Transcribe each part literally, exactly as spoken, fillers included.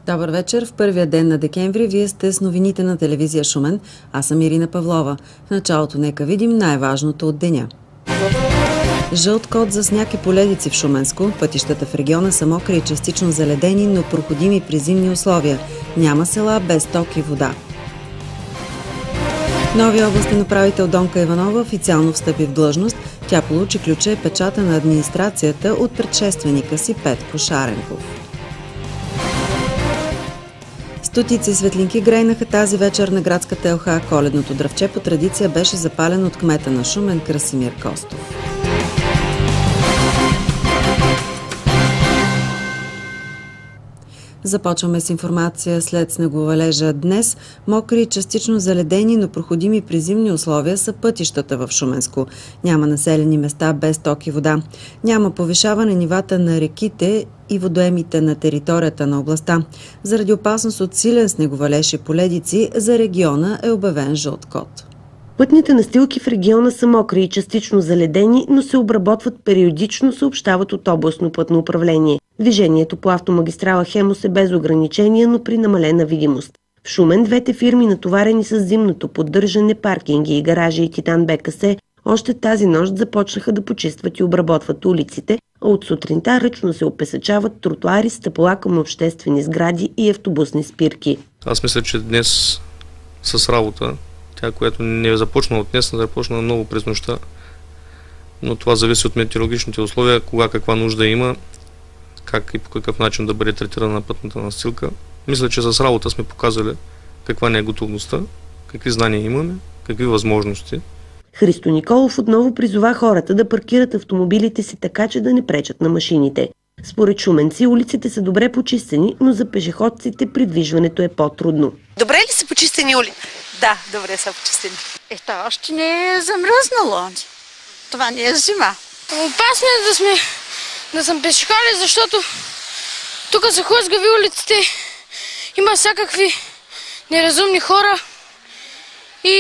Добър вечер. В първия ден на декември вие сте с новините на телевизия Шумен. Аз съм Ирина Павлова. В началото нека видим най-важното от деня. Жълт код за сняг и поледици в Шуменско. Пътищата в региона са мокри и частично заледени, но проходими при зимни условия. Няма села без ток и вода. Новия областен управител Донка Иванова официално встъпи в длъжност. Тя получи ключа и печата на администрацията от предшественика си Петко Шаренков. Стотици светлинки грейнаха тази вечер на градската елха. Коледното дръвче по традиция беше запалено от кмета на Шумен Красимир Костов. Започваме с информация след снеговалежа. Днес мокри и частично заледени, но проходими при зимни условия са пътищата в Шуменско. Няма населени места без ток и вода. Няма повишаване нивата на реките и водоемите на територията на областта. Заради опасност от силен снеговалеж и поледици, за региона е обявен жълт код. Пътните настилки в региона са мокри и частично заледени, но се обработват периодично, съобщават от областно пътно управление. Движението по автомагистрала Хемус е без ограничения, но при намалена видимост. В Шумен двете фирми, натоварени с зимното поддържане, паркинги и гаражи и Титан БКС, още тази нощ започнаха да почистват и обработват улиците, а от сутринта ръчно се опесачават тротуари, стъпала към обществени сгради и автобусни спирки. Аз мисля, че днес с работа, тя, която не е започнала от днес, започна много през нощта, но това зависи от метеорологичните условия, кога каква нужда има, как и по какъв начин да бъде третирана пътната настилка. Мисля, че с работа сме показали каква не е готовността, какви знания имаме, какви възможности. Христо Николов отново призова хората да паркират автомобилите си така, че да не пречат на машините. Според шуменци, улиците са добре почистени, но за пешеходците придвижването е по-трудно. Добре ли са почистени улици? Да, добре са почистени. Е, това още не е замръзнало. Това не е зима. Опасно е да сме, да съм пешеходец, защото тук са хлъзгави улиците, има всякакви неразумни хора и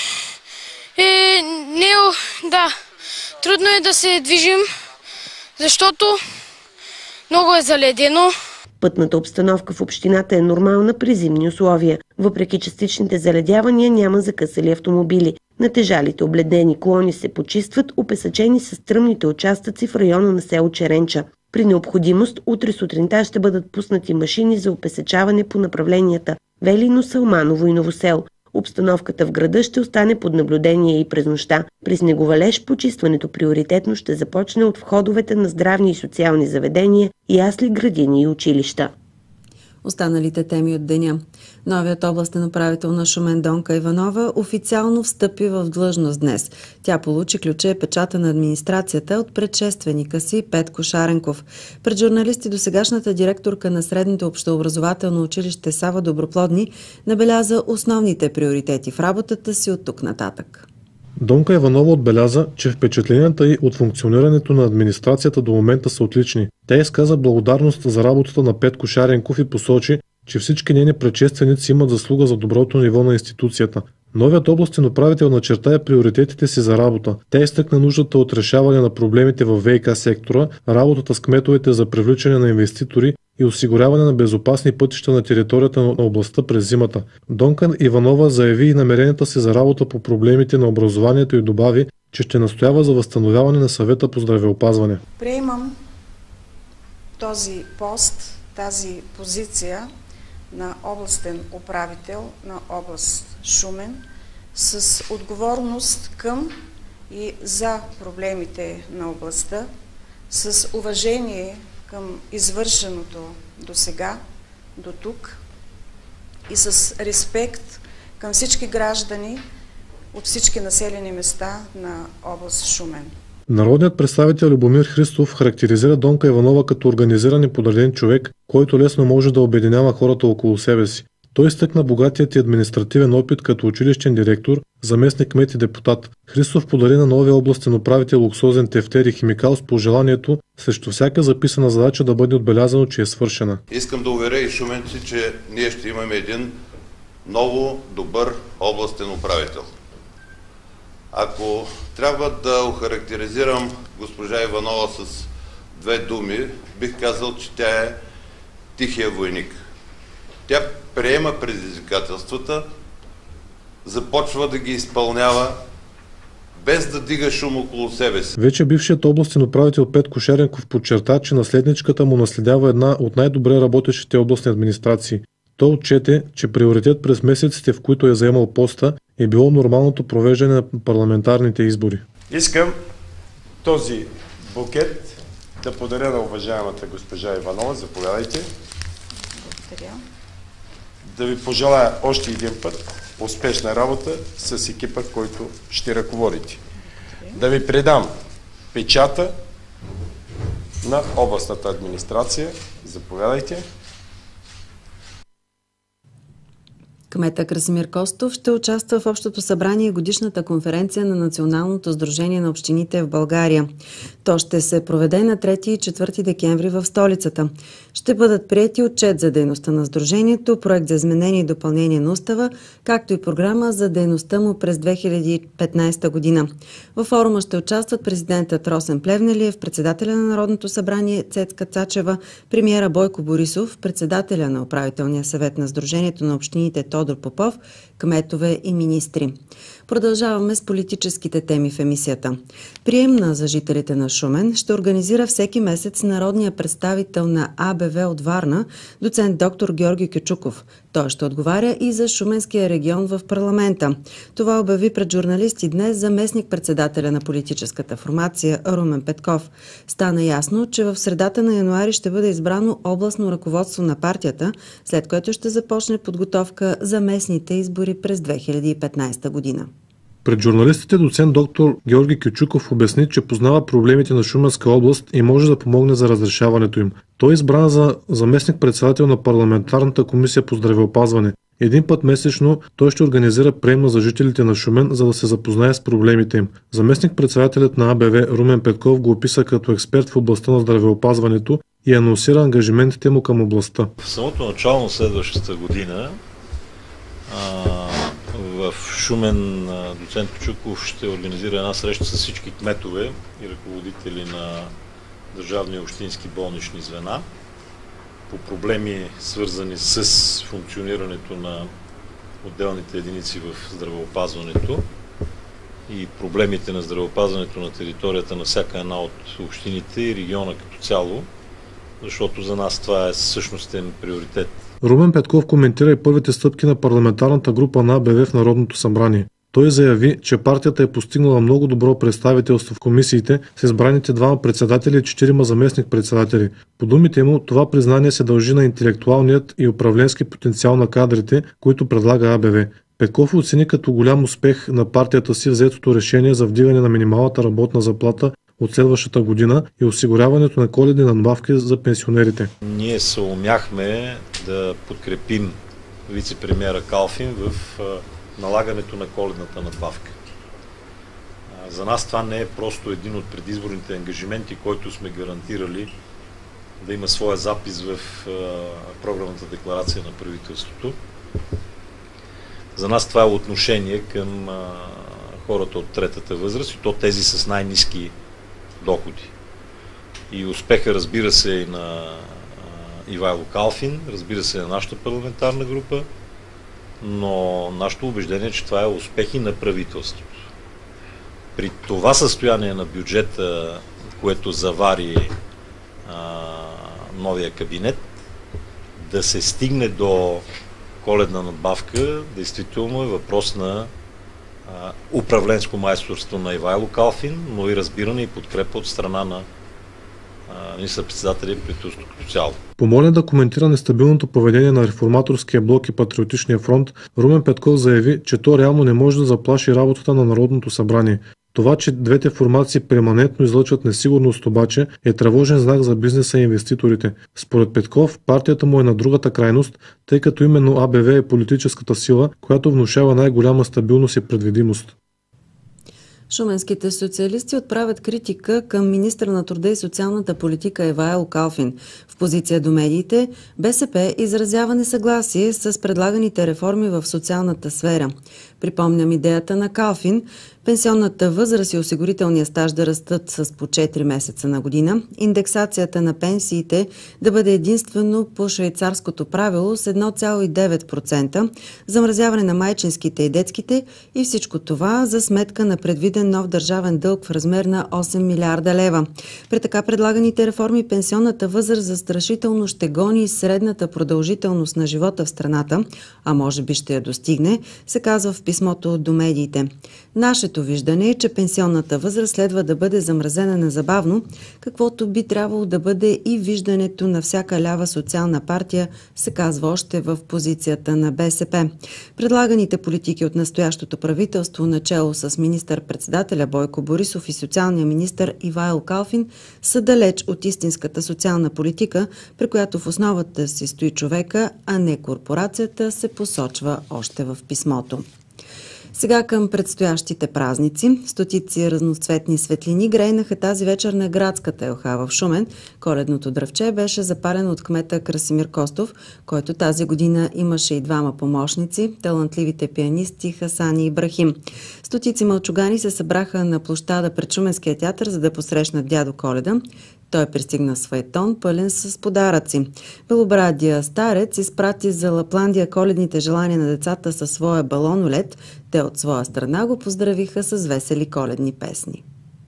е, не, да, трудно е да се движим, защото много е заледено. Пътната обстановка в общината е нормална при зимни условия. Въпреки частичните заледявания няма закъсали автомобили. Натежалите обледени колони се почистват, опесачени с стръмните участъци в района на село Черенча. При необходимост утре сутринта ще бъдат пуснати машини за опесачаване по направленията Велино, Салманово и Новосел. Обстановката в града ще остане под наблюдение и през нощта. При снеговалеж почистването приоритетно ще започне от входовете на здравни и социални заведения, ясли, градини и училища. Останалите теми от деня. Новият областен управител на Шумен Донка Иванова официално встъпи в длъжност днес. Тя получи ключа и печата на администрацията от предшественика си Петко Шаренков. Пред журналисти досегашната директорка на средното общообразователно училище Сава Доброплодни набеляза основните приоритети в работата си от тук нататък. Донка Иванова отбеляза, че впечатленията й от функционирането на администрацията до момента са отлични. Тя изказа благодарност за работата на Петко Шаренков и посочи, че всички нейни предшественици имат заслуга за доброто ниво на институцията. Новият областен управител начертая приоритетите си за работа. Тя изтъкна нуждата от решаване на проблемите във ВиК сектора, работата с кметовете за привличане на инвеститори и осигуряване на безопасни пътища на територията на областта през зимата. Донка Иванова заяви и намеренията си за работа по проблемите на образованието и добави, че ще настоява за възстановяване на съвета по здравеопазване. Приемам този пост, тази позиция на областен управител на област Шумен с отговорност към и за проблемите на областта, с уважение към извършеното до сега, до тук и с респект към всички граждани от всички населени места на област Шумен. Народният представител Любомир Христов характеризира Донка Иванова като организиран и подреден човек, който лесно може да обединява хората около себе си. Той изтъкна богатият и административен опит като училищен директор, заместник кмет и депутат. Христов подари на новия областен управител луксозен тефтер и химикал с пожеланието срещу всяка записана задача да бъде отбелязано, че е свършена. Искам да уверя и шуменци, че ние ще имаме един много добър областен управител. Ако трябва да охарактеризирам госпожа Иванова с две думи, бих казал, че тя е тихия войник. Тя приема предизвикателствата, започва да ги изпълнява, без да дига шум около себе си. Вече бившият областен управител Петко Шаренков подчерта, че наследничката му наследява една от най-добре работещите областни администрации. Той отчете, че приоритет през месеците, в които е заемал поста, е било нормалното провеждане на парламентарните избори. Искам този букет да подаря на уважаемата госпожа Иванова. Заповядайте. Благодаря. Да ви пожелая още един път успешна работа с екипа, който ще ръководите. Да ви предам печата на областната администрация. Заповядайте. Кмета Красимир Костов ще участва в Общото събрание и годишната конференция на Националното сдружение на общините в България. То ще се проведе на трети и четвърти декември в столицата. Ще бъдат приети отчет за дейността на сдружението, проект за изменение и допълнение на устава, както и програма за дейността му през две хиляди и петнадесета година. Във форума ще участват президентът Росен Плевнелиев, председателя на Народното събрание Цецка Цачева, премиера Бойко Борисов, председателя на управителния съвет на Сдружението на общините Тодор Попов, кметове и министри. Продължаваме с политическите теми в емисията. Приемна за жителите на Шумен ще организира всеки месец народния представител на А Б В от Варна, доцент доктор Георги Кючуков. Той ще отговаря и за Шуменския регион в парламента. Това обяви пред журналисти днес заместник-председателя на политическата формация Румен Петков. Стана ясно, че в средата на януари ще бъде избрано областно ръководство на партията, след което ще започне подготовка за местните избори през две хиляди и петнадесета година. Пред журналистите доцент доктор Георги Кючуков обясни, че познава проблемите на Шуменска област и може да помогне за разрешаването им. Той е избран за заместник-председател на парламентарната комисия по здравеопазване. Един път месечно той ще организира приемна за жителите на Шумен, за да се запознае с проблемите им. Заместник-председателят на А Б В Румен Петков го описа като експерт в областта на здравеопазването и анонсира ангажиментите му към областта. В самото начало на следващата година в Шумен доцент Кючуков ще организира една среща с всички кметове и ръководители на държавни и общински болнични звена по проблеми, свързани с функционирането на отделните единици в здравеопазването и проблемите на здравеопазването на територията на всяка една от общините и региона като цяло, защото за нас това е същностен приоритет. Румен Петков коментира и първите стъпки на парламентарната група на А Б В в Народното събрание. Той заяви, че партията е постигнала много добро представителство в комисиите с избраните двама председатели и четирима заместник-председатели. По думите му, това признание се дължи на интелектуалният и управленски потенциал на кадрите, които предлага А Б В. Петков оцени като голям успех на партията си взетото решение за вдигане на минималната работна заплата от следващата година и осигуряването на коледни надбавки за пенсионерите. Ние се умяхме да подкрепим вице-премиера Калфин в налагането на коледната надбавка. За нас това не е просто един от предизборните ангажименти, който сме гарантирали да има своя запис в програмната декларация на правителството. За нас това е отношение към хората от третата възраст и то тези с най-ниски доходи. И успеха, разбира се, и на Ивайло Калфин, разбира се, на нашата парламентарна група, но нашето убеждение е, че това е успех и на правителството. При това състояние на бюджета, което завари а, новия кабинет, да се стигне до коледна надбавка, действително е въпрос на а, управленско майсторство на Ивайло Калфин, но и разбиране и подкрепа от страна на министър-председателя и правителството като цяло. Помолен да коментира нестабилното поведение на Реформаторския блок и Патриотичния фронт, Румен Петков заяви, че то реално не може да заплаши работата на Народното събрание. Това, че двете формации перманентно излъчват несигурност обаче, е тревожен знак за бизнеса и инвеститорите. Според Петков, партията му е на другата крайност, тъй като именно А Б В е политическата сила, която внушава най-голяма стабилност и предвидимост. Шуменските социалисти отправят критика към министъра на труда и социалната политика Ивайло Калфин. В позиция до медиите, БСП изразява несъгласие с предлаганите реформи в социалната сфера. Припомням идеята на Калфин пенсионната възраст и осигурителния стаж да растат с по четири месеца на година, индексацията на пенсиите да бъде единствено по швейцарското правило с едно цяло и девет процента, замразяване на майчинските и детските и всичко това за сметка на предвиден нов държавен дълг в размер на осем милиарда лева. При така предлаганите реформи пенсионната възраст застрашително ще гони средната продължителност на живота в страната, а може би ще я достигне, се казва в писмото до медиите. Нашето виждане е, че пенсионната възраст следва да бъде замразена незабавно, каквото би трябвало да бъде и виждането на всяка лява социална партия, се казва още в позицията на БСП. Предлаганите политики от настоящото правителство, начело с министър-председателя Бойко Борисов и социалния министър Ивайло Калфин, са далеч от истинската социална политика, при която в основата си стои човека, а не корпорацията, се посочва още в писмото. Сега към предстоящите празници. Стотици разноцветни светлини грейнаха тази вечер на градската елха в Шумен. Коледното дръвче беше запалено от кмета Красимир Костов, който тази година имаше и двама помощници, талантливите пианисти Хасан и Ибрахим. Стотици мълчугани се събраха на площада пред Шуменския театър, за да посрещнат дядо Коледа. Той пристигна с файтон, пълен с подаръци. Белобрадия старец изпрати за Лапландия коледните желания на децата със своя балонолет. Те от своя страна го поздравиха с весели коледни песни.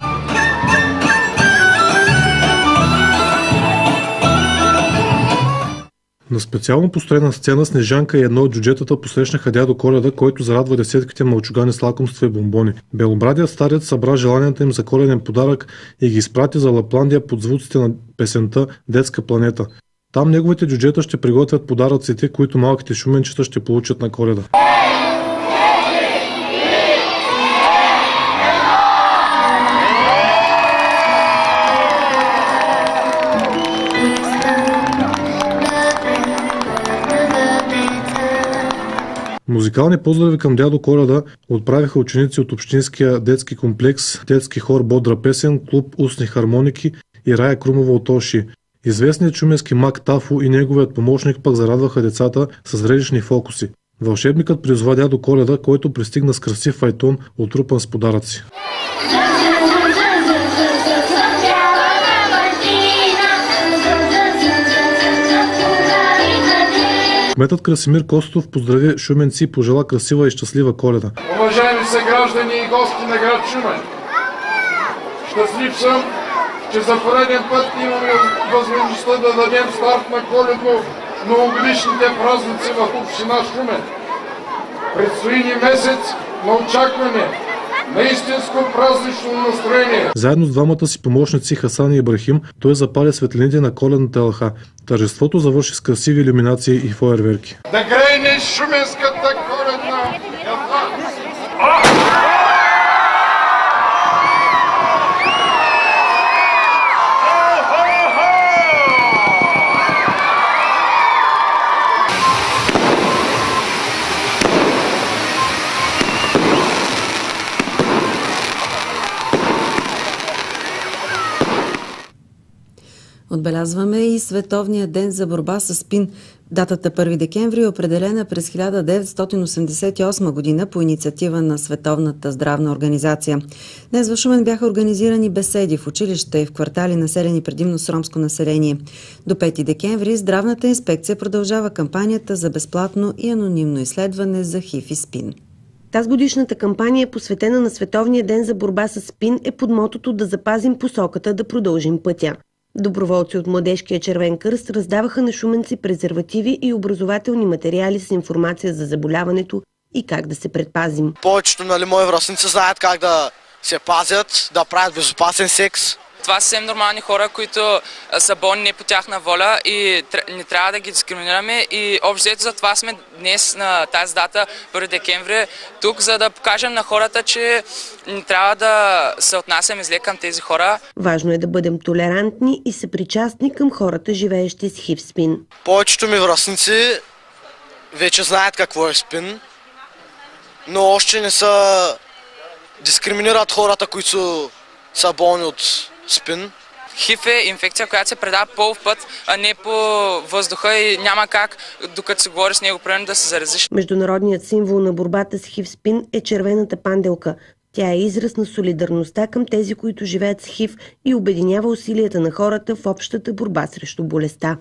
На специално построена сцена Снежанка и едно от джуджетата посрещнаха дядо Коледа, който зарадва десетките мълчугани с лакомства и бомбони. Белобрадият старец събра желанията им за коледен подарък и ги изпрати за Лапландия под звуците на песента «Детска планета». Там неговите джуджета ще приготвят подаръците, които малките шуменчета ще получат на Коледа. Музикални поздрави към дядо Коледа отправиха ученици от общинския детски комплекс, детски хор Бодра песен, клуб Устни хармоники и Рая Крумова от Оши. Известният шуменски маг Тафо и неговият помощник пък зарадваха децата с религиозни фокуси. Вълшебникът призова дядо Коледа, който пристигна с красив файтон, отрупан с подаръци. Кметът Красимир Костов поздрави шуменци и пожела красива и щастлива Коледа. Уважаеми съграждани и гости на град Шумен, щастлив съм, че за пореден път имаме възможността да дадем старт на коледно новогодишните празници в община Шумен. Предстои ни месец на очакване, на истинско празнично настроение. Заедно с двамата си помощници Хасан и Ибрахим, той запаля светлините на коледната елха. Тържеството завърши с красиви илюминации и фойерверки. Да грейне шуменската коледна елха! Отбелязваме и Световния ден за борба с СПИН. Датата първи декември е определена през хиляда деветстотин осемдесет и осма година по инициатива на Световната здравна организация. Днес в Шумен бяха организирани беседи в училища и в квартали, населени предимно с ромско население. До пети декември Здравната инспекция продължава кампанията за безплатно и анонимно изследване за ХИВ и СПИН. Тазгодишната кампания, посветена на Световния ден за борба с СПИН, е под мотото да запазим посоката, да продължим пътя. Доброволци от Младежкия червен кръст раздаваха на шуменци презервативи и образователни материали с информация за заболяването и как да се предпазим. Повечето нали, мои връстници знаят как да се пазят, да правят безопасен секс. Това са съвсем нормални хора, които са болни не по тяхна воля и не трябва да ги дискриминираме. И общо за това сме днес на тази дата, първи декември, тук, за да покажем на хората, че не трябва да се отнасяме зле към тези хора. Важно е да бъдем толерантни и съпричастни към хората, живеещи с ХИВ СПИН. Повечето ми връстници вече знаят какво е СПИН, но още не са дискриминират хората, които са болни от спин. Хив е инфекция, която се предава полов път, а не по въздуха и няма как, докато се говори с него, примерно да се заразиш. Международният символ на борбата с хив спин е червената панделка. Тя е израз на солидарността към тези, които живеят с хив и обединява усилията на хората в общата борба срещу болестта.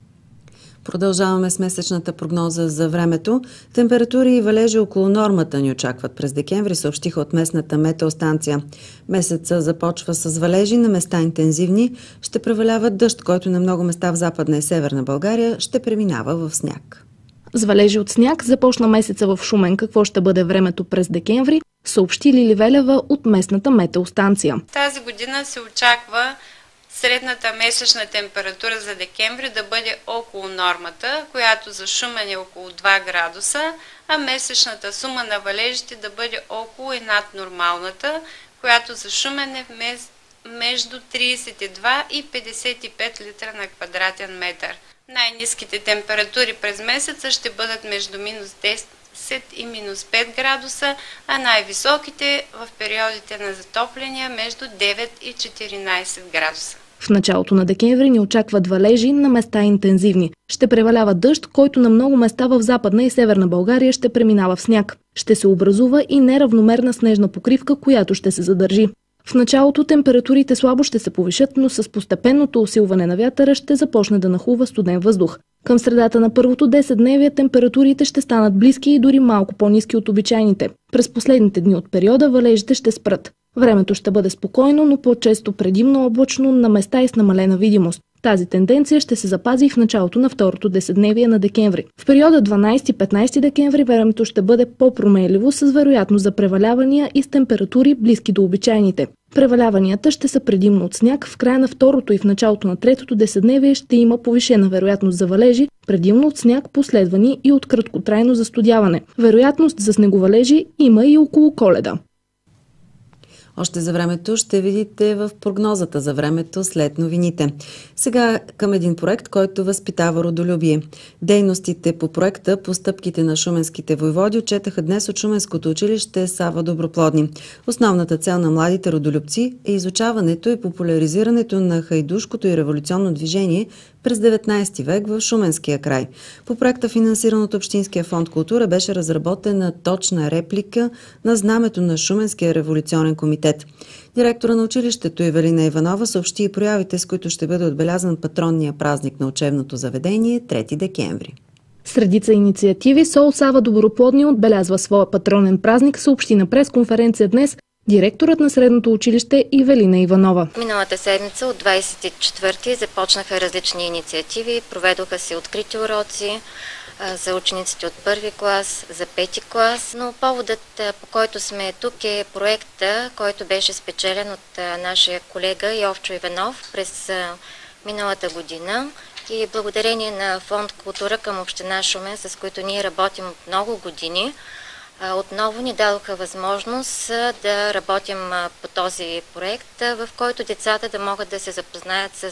Продължаваме с месечната прогноза за времето. Температури и валежи около нормата ни очакват през декември, съобщиха от местната метеостанция. Месеца започва с валежи, на места интензивни. Ще превалява дъжд, който на много места в Западна и Северна България ще преминава в сняг. С валежи от сняг започна месеца в Шумен. Какво ще бъде времето през декември, съобщи Лили Велева от местната метеостанция. Тази година се очаква средната месечна температура за декември да бъде около нормата, която за Шумен е около два градуса, а месечната сума на валежите да бъде около и над нормалната, която за Шумен е между тридесет и два и петдесет и пет литра на квадратен метър. Най-ниските температури през месеца ще бъдат между минус десет и минус пет градуса, а най-високите в периодите на затопляния между девет и четиринадесет градуса. В началото на декември ни очакват валежи, на места интензивни. Ще превалява дъжд, който на много места в Западна и Северна България ще преминава в сняг. Ще се образува и неравномерна снежна покривка, която ще се задържи. В началото температурите слабо ще се повишат, но с постепенното усилване на вятъра ще започне да нахлува студен въздух. Към средата на първото десетдневие температурите ще станат близки и дори малко по-ниски от обичайните. През последните дни от периода валежите ще спрат. Времето ще бъде спокойно, но по-често предимно облачно, на места и с намалена видимост. Тази тенденция ще се запази и в началото на второто десетдневие на декември. В периода дванадесети-петнадесети декември времето ще бъде по-променливо, с вероятност за превалявания и с температури близки до обичайните. Преваляванията ще са предимно от сняг. В края на второто и в началото на третото десетдневие ще има повишена вероятност за валежи, предимно от сняг, последвани и от краткотрайно застудяване. Вероятност за снеговалежи има и около Коледа. Още за времето ще видите в прогнозата за времето след новините. Сега към един проект, който възпитава родолюбие. Дейностите по проекта по стъпките на шуменските войводи отчетаха днес от Шуменското училище Сава Доброплодни. Основната цел на младите родолюбци е изучаването и популяризирането на хайдушкото и революционно движение през деветнадесети век в Шуменския край. По проекта, финансиран от Общинския фонд култура, беше разработена точна реплика на знамето на Шуменския революционен комитет. Директора на училището Евелина Иванова съобщи и проявите, с които ще бъде отбелязан патронния празник на учебното заведение трети декември. С редица инициативи СОУ Сава Доброплодни отбелязва своя патронен празник, съобщи на пресконференция днес директорът на средното училище Евелина Иванова. Миналата седмица от двадесет и четвърти започнаха различни инициативи, проведоха се открити уроци за учениците от първи клас, за пети клас, но поводът, по който сме тук, е проекта, който беше спечелен от нашия колега Йовчо Иванов през миналата година. И благодарение на фонд култура към община Шумен, с които ние работим от много години, отново ни дадоха възможност да работим по този проект, в който децата да могат да се запознаят с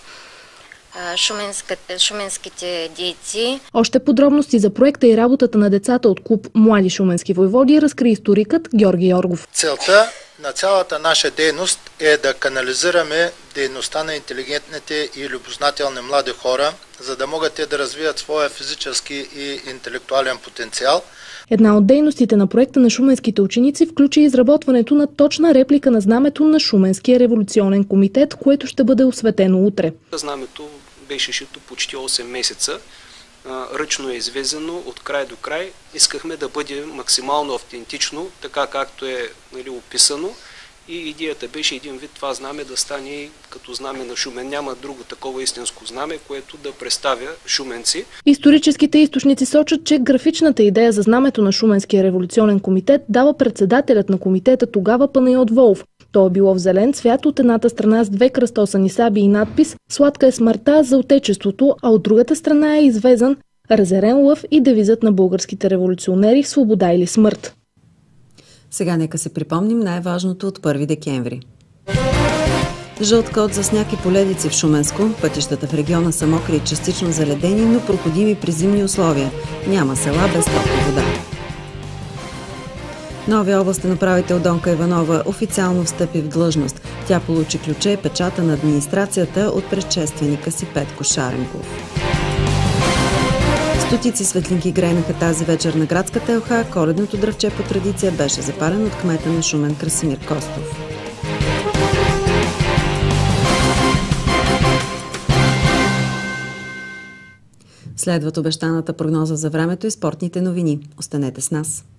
шуменските дейци. Още подробности за проекта и работата на децата от клуб Млади шуменски войводи разкри историкът Георги Йоргов. Целта на цялата наша дейност е да канализираме дейността на интелигентните и любознателни млади хора, за да могат те да развият своя физически и интелектуален потенциал. Една от дейностите на проекта на шуменските ученици включи изработването на точна реплика на знамето на Шуменския революционен комитет, което ще бъде осветено утре. Знамето беше шито почти осем месеца. Ръчно е извезено от край до край. Искахме да бъде максимално автентично, така както е, нали, описано. И идеята беше един вид това знаме да стане като знаме на Шумен. Няма друго такова истинско знаме, което да представя шуменци. Историческите източници сочат, че графичната идея за знамето на Шуменския революционен комитет дава председателят на комитета тогава Панайот Волов. То е било в зелен цвят, от едната страна с две кръстосани саби и надпис "Сладка е смъртта за отечеството", а от другата страна е извезан разярен лъв и девизът на българските революционери "Свобода или смърт". Сега нека се припомним най-важното от първи декември. Жълт код за сняг и поледици в Шуменско. Пътищата в региона са мокри и частично заледени, но проходими при зимни условия. Няма села без топла вода. Новия областен управител Донка Иванова официално встъпи в длъжност. Тя получи ключа и печата на администрацията от предшественика си Петко Шаренков. Стотици светлинки грейнаха тази вечер на градската елха. Коледното дръвче по традиция беше запален от кмета на Шумен Красимир Костов. Следват обещаната прогноза за времето и спортните новини. Останете с нас.